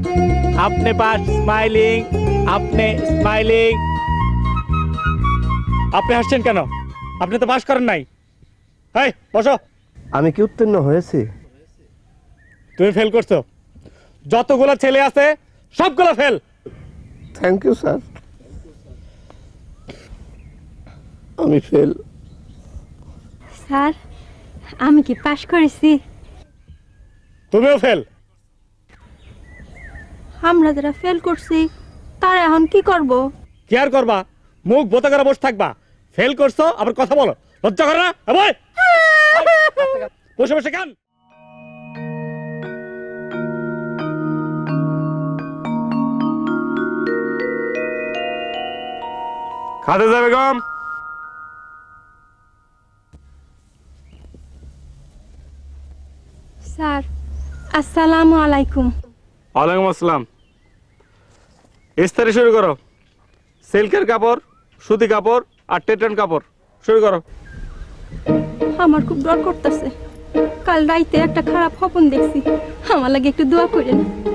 আপনি pass smiling, আপনি smiling. আপনি হাসছেন কেন? আপনি তো পাস করেন নাই। এই বসো। আমি কি উত্তীর্ণ হয়েছি? তুমি ফেল করছো। যতগুলো ছেলে আছে সবগুলো ফেল। Thank you sir. আমি ফেল। স্যার আমি কি পাস করেছি? তুমিও ফেল। আমরা যারা ফেল করছি তারা এখন কি করব? কি আর করবা? মুখ বোতা করে বসে থাকবা। ফেল করছো আবার কথা বলো, লজ্জা করে না? বসে বসে কেন? খালেদা বেগম। স্যার আসসালামু আলাইকুম। ওয়ালাইকুম আসসালাম। ইস্তারি শুরু করো। সিল্কের কাপড়, সুতি কাপড় আর টেটন কাপড় শুরু করো। আমার খুব ডর করতেছে। কাল রাইতে একটা খারাপ স্বপ্ন দেখছি, আমার লাগে একটু দোয়া করেন।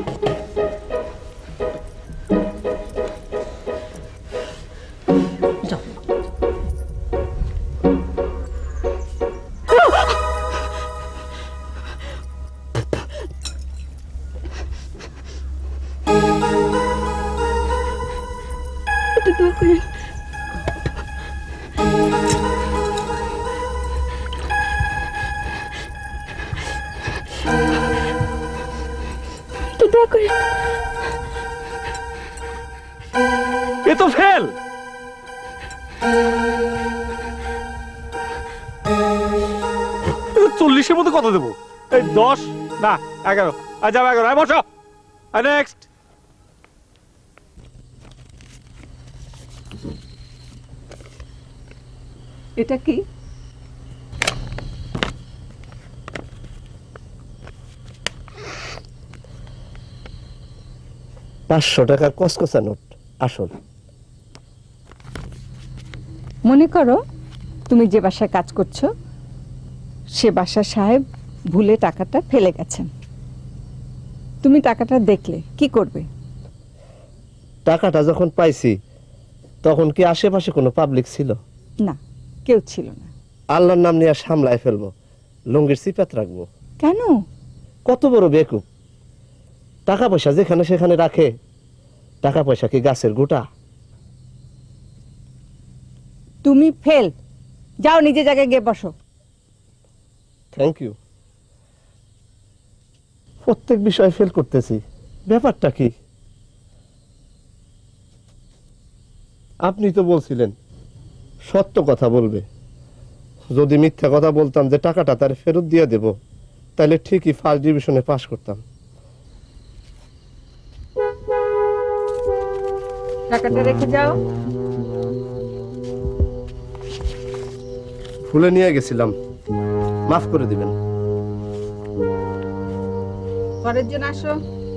একটু দোয়া করেন। একটু দোয়া করেন। এ তো ফেল। চল্লিশের মধ্যে কত দেবো? এই 10 না 11। আচ্ছা 11। বসো। নেক্সট। এটা কি? টাকার কসকসা নোট আসল। মনে করো তুমি যে বাসায় কাজ করছো সে বাসার সাহেব ভুলে টাকাটা ফেলে গেছেন। তুমি টাকাটা দেখলে কি করবে? টাকাটা যখন পাইছি তখন কি আশেপাশে কোনো পাবলিক ছিল? না, কেউ ছিল না। আল্লাহর নাম নিয়ে সামলায় ফেলবো, লুঙ্গির সিপাত রাখবো। কেন? কত বড় বেকুব! টাকা পয়সা যেখানে সেখানে রাখে। টাকা পয়সা কি গাছের গোটা? তুমি ফেল। যাও নিজে জায়গায় গিয়ে বসো। Thank you. প্রত্যেক বিষয়ে ফেল করতেছি, ব্যাপারটা কি? আপনি তো বলছিলেন সত্য কথা বলবে। যদি মিথ্যা কথা বলতাম যে টাকাটা তার ফেরত দিয়ে দেব, তাহলে ঠিকই ফার্স্ট ডিভিশনে পাশ করতাম। টাকাটা রেখে যাও। ভুলে নিয়ে গেছিলাম, মাফ করে দিবেন। পরের জন আসো।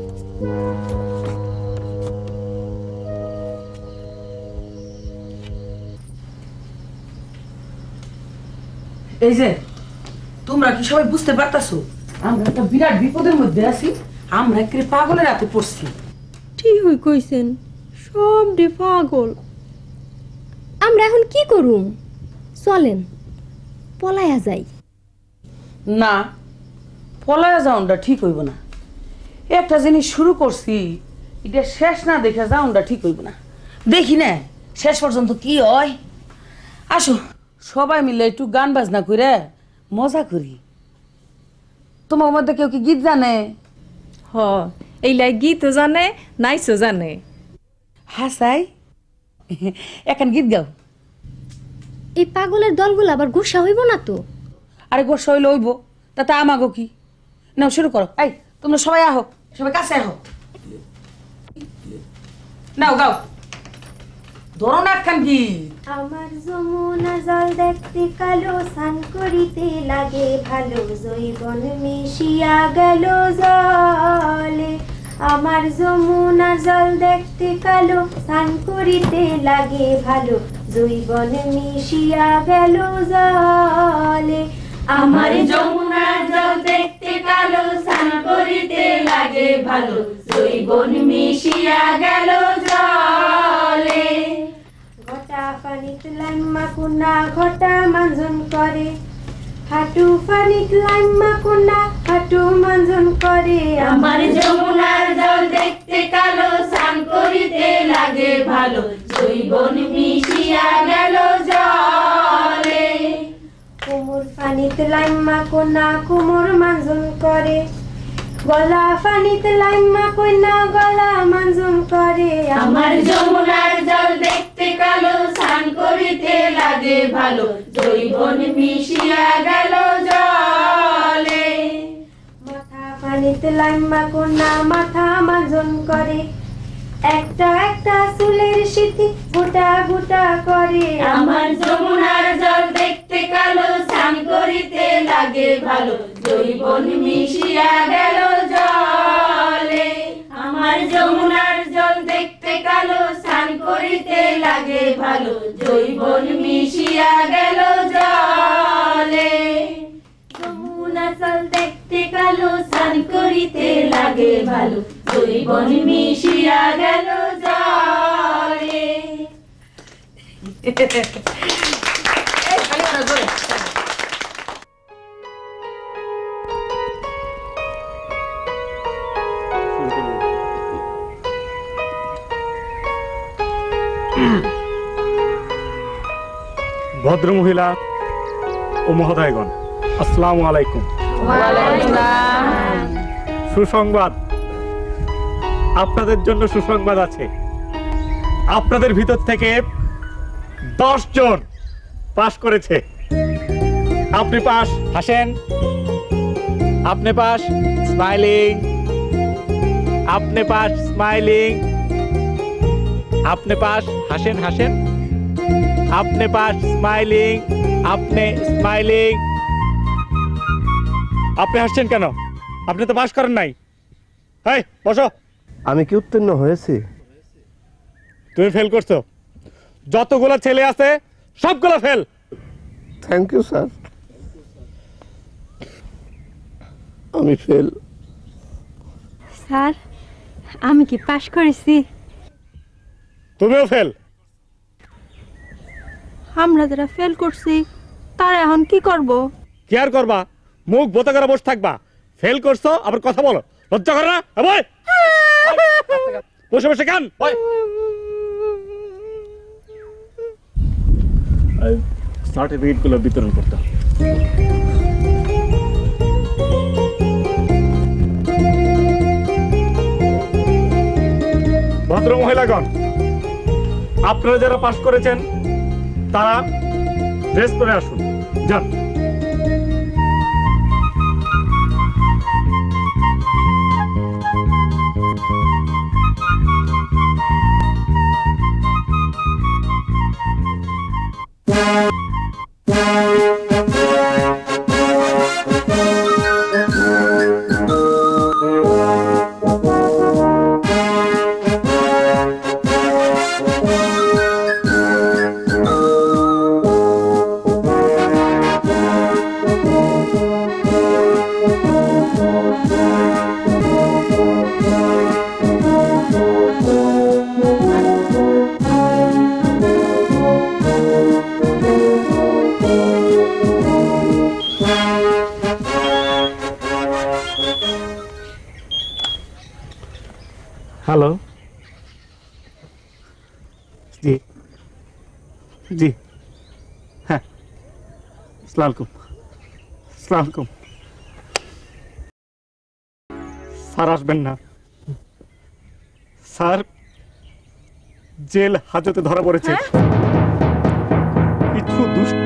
এই যে তোমরা কি সবাই বুঝতে পারতাছো আমরা একটা বিরাট বিপদের মধ্যে আছি? আমরা একেবারে পাগলের হাতে পড়ছি। ঠিক কইছেন, সব ডে পাগল। আমরা এখন কি করুম? চলেন পলায়া যাই। না, পলায়া যাওয়াটা ঠিক হইব না। একটা জিনিস শুরু করছি, এটা শেষ না দেখে যাওয়াটা ঠিক হইব না। দেখি না শেষ পর্যন্ত কি হয়। আসো সবাই মিলে একটু গান বাজনা করে মজা করি। তোমার মধ্যে কেউ কি গীত জানে? হ, এইলাই গীতও জানে, নাইচও জানে। হাসাই এখন গীত গাও। এই পাগলের দলগুলো আবার গুসা হইব না তো? আরে গোসা হইলে হইব, তাতে আমাগো কি? নাও শুরু করো। এই তোমরা সবাই আহো, সবাই কাছে আহো। নাও গাও, ধরো না একখান গীত। আমার যমুনা জল দেখতে কালো, স্নান করিতে লাগে ভালো, জৈবন মিশিয়া গেল জলে। আমার যমুনা জল দেখতে কালো, স্নান করিতে লাগে ভালো, জৈবন মিশিয়া গেল জলে। আমার যমুনা জল দেখতে কালো, স্নান করিতে লাগে ভালো, জৈবন মিশিয়া গেল জলে ঘটা পানিত লাইম্মা কুনা ঘটা মাঞ্জন করে হাঁটু পানিত লাইম্মা কুনা হাঁটু মাঞ্জন করে আমার যমুনার জল দেখতে কালো স্নান করিতে লাগে ভালো জৈবন মিশিয়া গেল জলে কুমুর পানিতে লাইম্মা কোনা কুমুর মাঞ্জন করে গলা পানিতে লাইম্মা কোনা গলা মাঞ্জন করে আমার যমুনার জল দেখতে কালো স্নান করিতে লাগে ভালো জৈবন মিশিয়া গেল জলে মাথা পানিতে লাইম্মা কোনা মাথা মাঞ্জন করে একটা একটা চুলের সিথি গোটা গোটা করে আমার যমুনার জল দেখতে কালো স্নান করিতে লাগে ভালো জৈবন মিশিয়া গেল জলে আমার যমুনার জল দেখতে কালো স্নান করিতে লাগে ভালো জৈবন মিশিয়া গেল জলে যমুনা জল দেখতে কালো স্নান করিতে লাগে ভালো জৈবন মিশিয়া গেল জলে ভদ্র মহিলা ও মহোদয়গণ, আসসালামু আলাইকুম। সুসংবাদ, আপনাদের জন্য সুসংবাদ আছে। আপনাদের ভিতর থেকে 10 জন পাস করেছে। আপনি পাস, হাসেন। আপনি পাস, স্মাইলিং। আপনি পাস, স্মাইলিং। আপনি পাস, হাসেন হাসেন। আপনি পাস, স্মাইলিং। আপনি স্মাইলিং। আপনি হাসছেন কেন? আপনি তো পাস করেন নাই। এই বসো। আমি কি উত্তীর্ণ হয়েছি? তুমি ফেল করছো। যতগুলো ছেলে আছে সবগুলো ফেল। Thank you sir. আমি ফেল। স্যার আমি কি পাশ করেছি? তুমিও ফেল। আমরা যারা ফেল করছি তারা এখন কি করব? কি আর করবা? মুখ বোতা করে বসে থাকবা। ফেল করছো আবার কথা বলো, লজ্জা করে না? বসে বসে কান সার্টিফিকেট গুলো বিতরণ করতে হবে। ভদ্র মহিলাগণ, আপনারা যারা পাস করেছেন তারা ড্রেস পরে আসুন। যান। হ্যালো, জি জি, হ্যাঁ, আসসালামু আলাইকুম। আসসালামু আলাইকুম। স্যার আসবেন না স্যার, জেল হাজতে ধরা পড়েছে। কিছু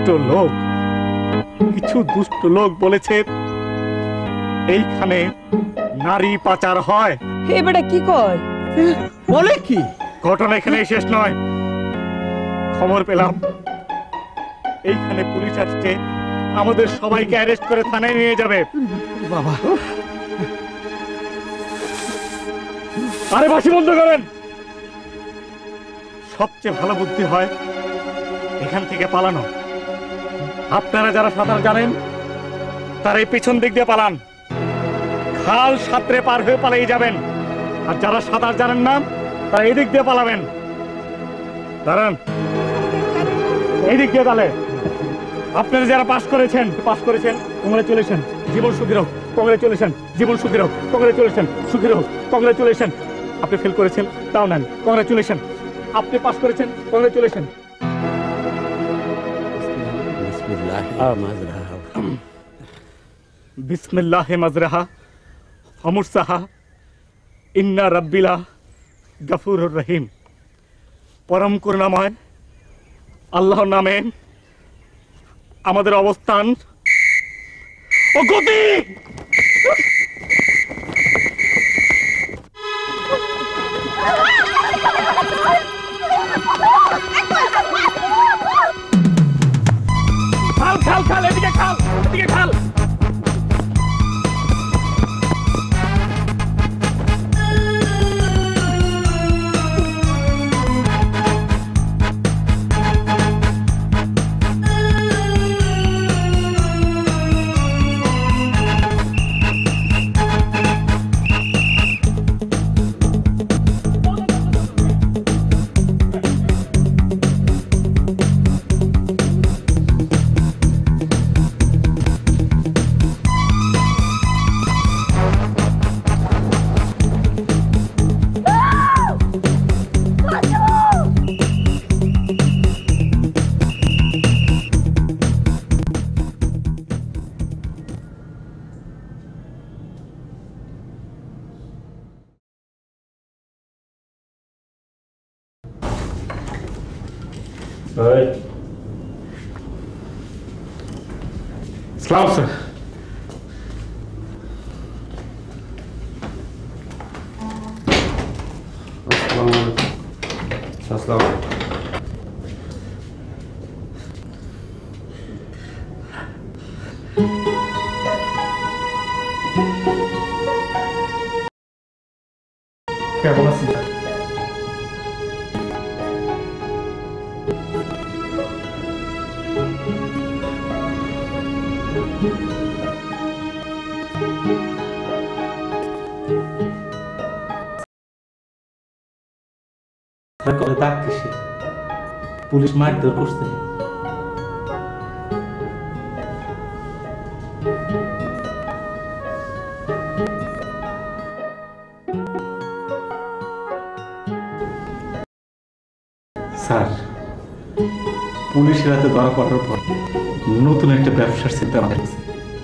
দুষ্ট লোক বলেছে এইখানে নারী পাচার হয়। এবারে কি কয়? বলে কি? ঘটনা এখানে শেষ নয়। খবর পেলাম এইখানে পুলিশ আসছে, আমাদের সবাইকে অ্যারেস্ট করে থানায় নিয়ে যাবে। বাবা, আরে বাসি বন্ধ করেন। সবচেয়ে ভালো বুদ্ধি হয় এখান থেকে পালানো। আপনারা যারা সাঁতার জানেন তারা এই পিছন দিক দিয়ে পালান। খাল সাঁতরে পার হয়ে পালিয়ে যাবেন। আর যারা সাঁতার জানেন না তারা এদিক দিয়ে পালাবেন। দাঁড়ান, এইদিক দিয়ে তাহলে। আপনারা যারা পাস করেছেন কংগ্রেচুলেশন, জীবন সুখী হোক, কংগ্রেচুলেশন, জীবন সুখী হোক, কংগ্রেচুলেশন, সুখী হোক, কংগ্রেচুলেশন। আপনি ফেল করেছেন, তাও নেন, কংগ্রেচুলেশন। আপনি পাস করেছেন, কংগ্রেচুলেশন। বিসমিল্লাহে মাজরাহা আমুরসাহা ইন্না রাব্বিলা গফুরুর রহিম। পরম করুণাময় আল্লাহর নামে আমাদের অবস্থান ও গতি। খাল খাল খাল, এদিকে খাল, এদিকে খাল। Salam sir. Assalamualaikum. কেমন আছেন? পুলিশ মারধর করছে। স্যার, পুলিশের হাতে ধরা পড়ার পর নতুন একটা ব্যবসার চিন্তা আমার কাছে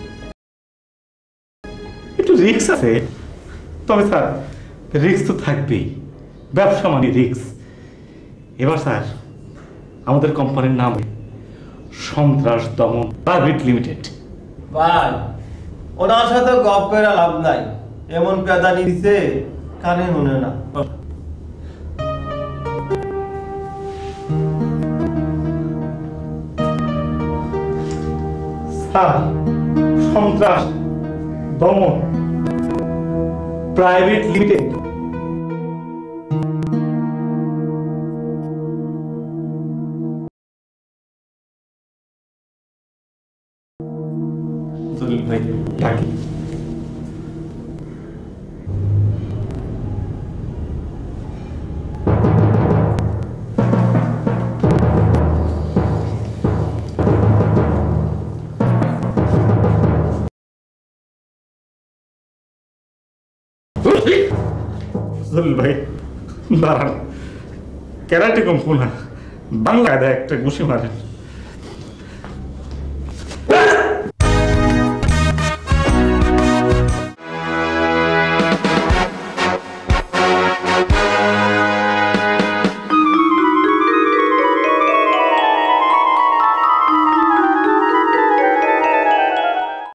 একটু রিস্ক আছে। তবে স্যার, রিস্ক তো থাকবেই, ব্যবসা মানে রিস্ক। এবার স্যার, আমাদের কোম্পানির নাম সন্ত্রাস দমন প্রাইভেট লিমিটেড। ভাই, ওনার সাথে গপ করে লাভ নাই, এমন পেদানি দিছে কানে শুনে না। স্যার, সন্ত্রাস দমন প্রাইভেট লিমিটেড। ভাই ডাকি। ভাই দাঁড়ান, ক্যারাটে কুম্ফু না, বাংলা একটা ঘুষি মারেন।